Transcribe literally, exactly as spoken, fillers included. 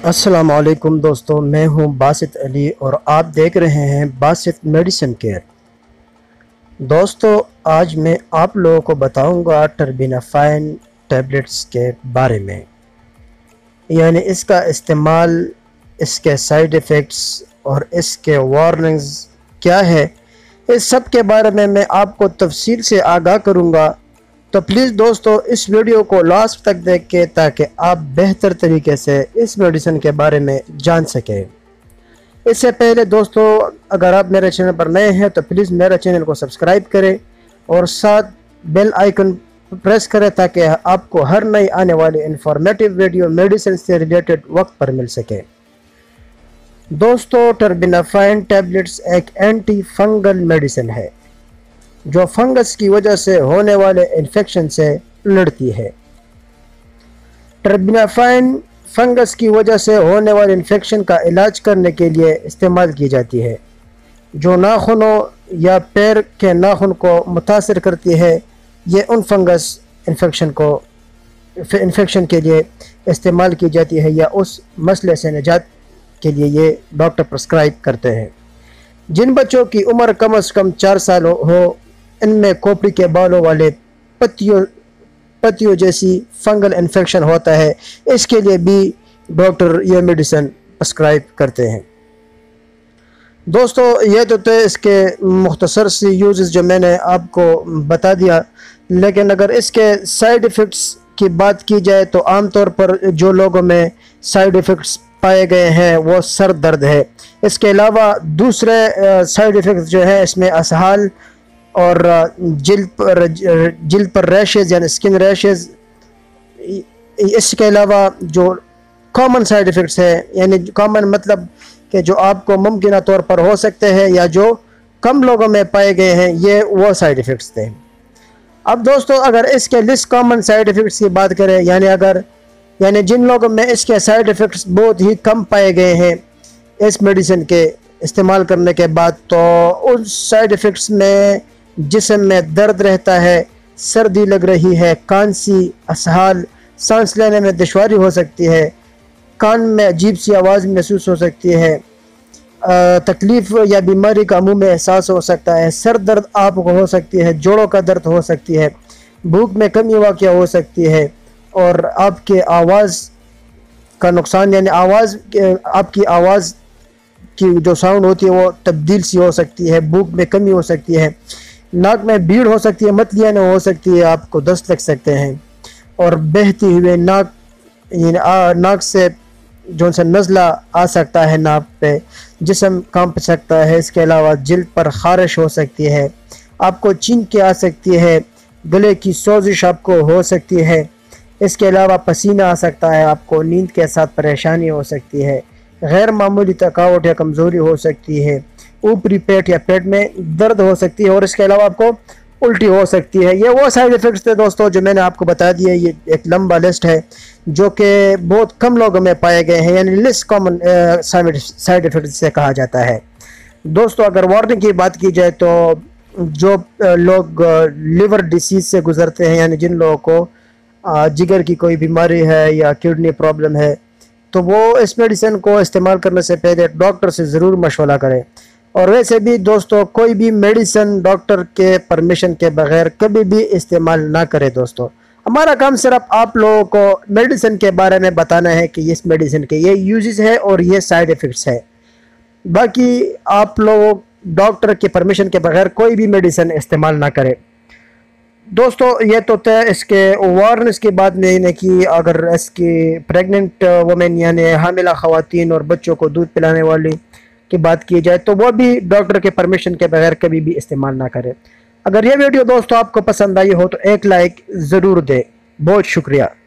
السلام علیکم دوستو، میں ہوں باسط علی اور آپ دیکھ رہے ہیں باسط میڈیسن کیئر۔ دوستو آج میں آپ لوگوں کو بتاؤں گا ٹربینافائن ٹیبلٹس کے بارے میں، یعنی اس کا استعمال، اس کے سائیڈ ایفیکٹس اور اس کے وارننگز کیا ہے، اس سب کے بارے میں میں آپ کو تفصیل سے آگاہ کروں گا۔ تو پلیز دوستو اس ویڈیو کو لاسٹ تک دیکھیں تاکہ آپ بہتر طریقے سے اس میڈیسن کے بارے میں جان سکیں۔ اس سے پہلے دوستو اگر آپ میرے چینل پر نئے ہیں تو پلیز میرے چینل کو سبسکرائب کریں اور ساتھ بیل آئیکن پریس کریں تاکہ آپ کو ہر نئی آنے والی انفارمیٹیو ویڈیو میڈیسن سے ریلیٹڈ وقت پر مل سکے۔ دوستو ٹربینافائن ٹیبلٹس ایک اینٹی فنگل میڈیسن ہے جو فنگس کی وجہ سے ہونے والے انفیکشن سے لڑتی ہے۔ ٹربینافائن فنگس کی وجہ سے ہونے والے انفیکشن کا علاج کرنے کے لیے استعمال کی جاتی ہے، جو ناخنوں یا پیر کے ناخن کو متاثر کرتی ہے۔ یہ ان فنگس انفیکشن کو انفیکشن کے لیے استعمال کی جاتی ہے یا اس مسئلے سے نجات کے لیے یہ ڈاکٹر پرسکرائب کرتے ہیں۔ جن بچوں کی عمر کم از کم چار سال ہو، ان میں کھوپڑی کے بالوں والے پتیوں پتیوں جیسی فنگل انفیکشن ہوتا ہے، اس کے لیے بھی ڈاکٹر یہ میڈیسن پرسکرائب کرتے ہیں۔ دوستو یہ تو تھے اس کے مختصر سی یوزز جو میں نے آپ کو بتا دیا، لیکن اگر اس کے سائیڈ ایفیکٹس کی بات کی جائے تو عام طور پر جو لوگوں میں سائیڈ ایفیکٹس پائے گئے ہیں وہ سر درد ہے۔ اس کے علاوہ دوسرے سائیڈ ایفیکٹس جو ہے اس میں اسہال اور جلد پر جلد پر ریشز یعنی اسکن ریشز۔ اس کے علاوہ جو کامن سائیڈ ایفیکٹس ہے، یعنی کامن مطلب کہ جو آپ کو ممکنہ طور پر ہو سکتے ہیں یا جو کم لوگوں میں پائے گئے ہیں، یہ وہ سائیڈ ایفیکٹس تھے۔ اب دوستو اگر اس کے لیسٹ کامن سائیڈ ایفیکٹس کی بات کریں، یعنی اگر یعنی جن لوگوں میں اس کے سائیڈ ایفیکٹس بہت ہی کم پائے گئے ہیں اس میڈیسن کے استعمال کرنے کے بعد، تو ان سائیڈ ایفیکٹس میں جسم میں درد رہتا ہے، سردی لگ رہی ہے، کھانسی، اسہال، سانس لینے میں دشواری ہو سکتی ہے، کان میں عجیب سی آواز محسوس ہو سکتی ہے، تکلیف یا بیماری کا منہ میں احساس ہو سکتا ہے، سر درد آپ کو ہو سکتی ہے، جوڑوں کا درد ہو سکتی ہے، بھوک میں کمی واقع ہو سکتی ہے، اور آپ کے آواز کا نقصان یعنی آواز آپ کی آواز کی جو ساؤنڈ ہوتی ہے وہ تبدیل سی ہو سکتی ہے، بھوک میں کمی ہو سکتی ہے، ناک میں بھیڑ ہو سکتی ہے، متلیاں ہو سکتی ہے، آپ کو دست لگ سکتے ہیں، اور بہتی ہوئے ناک یعنی ناک سے جو سے نزلہ آ سکتا ہے، ناک پہ جسم کانپ سکتا ہے۔ اس کے علاوہ جلد پر خارش ہو سکتی ہے، آپ کو چینکیں آ سکتی ہے، گلے کی سوزش آپ کو ہو سکتی ہے۔ اس کے علاوہ پسینہ آ سکتا ہے، آپ کو نیند کے ساتھ پریشانی ہو سکتی ہے، غیر معمولی تھکاوٹ یا کمزوری ہو سکتی ہے، اوپری پیٹ یا پیٹ میں درد ہو سکتی ہے، اور اس کے علاوہ آپ کو الٹی ہو سکتی ہے۔ یہ وہ سائیڈ ایفیکٹس تھے دوستو جو میں نے آپ کو بتا دیا۔ یہ ایک لمبا لسٹ ہے جو کہ بہت کم لوگوں میں پائے گئے ہیں، یعنی لیس کامن سائیڈ ایفیکٹس سے کہا جاتا ہے۔ دوستو اگر وارننگ کی بات کی جائے تو جو لوگ لیور ڈیسیز سے گزرتے ہیں، یعنی جن لوگوں کو جگر کی کوئی بیماری ہے یا کڈنی پرابلم ہے، تو وہ اس میڈیسن کو استعمال کرنے سے پہلے ڈاکٹر سے ضرور مشورہ کریں۔ اور ویسے بھی دوستو کوئی بھی میڈیسن ڈاکٹر کے پرمیشن کے بغیر کبھی بھی استعمال نہ کرے۔ دوستو ہمارا کام صرف آپ لوگوں کو میڈیسن کے بارے میں بتانا ہے کہ اس میڈیسن کے یہ یوزز ہے اور یہ سائیڈ ایفیکٹس ہے، باقی آپ لوگ ڈاکٹر کے پرمیشن کے بغیر کوئی بھی میڈیسن استعمال نہ کرے۔ دوستو یہ تو تھے اس کے وارننگس کی بات میں نے کی۔ اگر اس کی پریگننٹ وومن یعنی حاملہ خواتین اور بچوں کو دودھ پلانے والی کی بات کی جائے تو وہ بھی ڈاکٹر کے پرمیشن کے بغیر کبھی بھی استعمال نہ کرے۔ اگر یہ ویڈیو دوستو آپ کو پسند آئی ہو تو ایک لائک ضرور دے۔ بہت شکریہ۔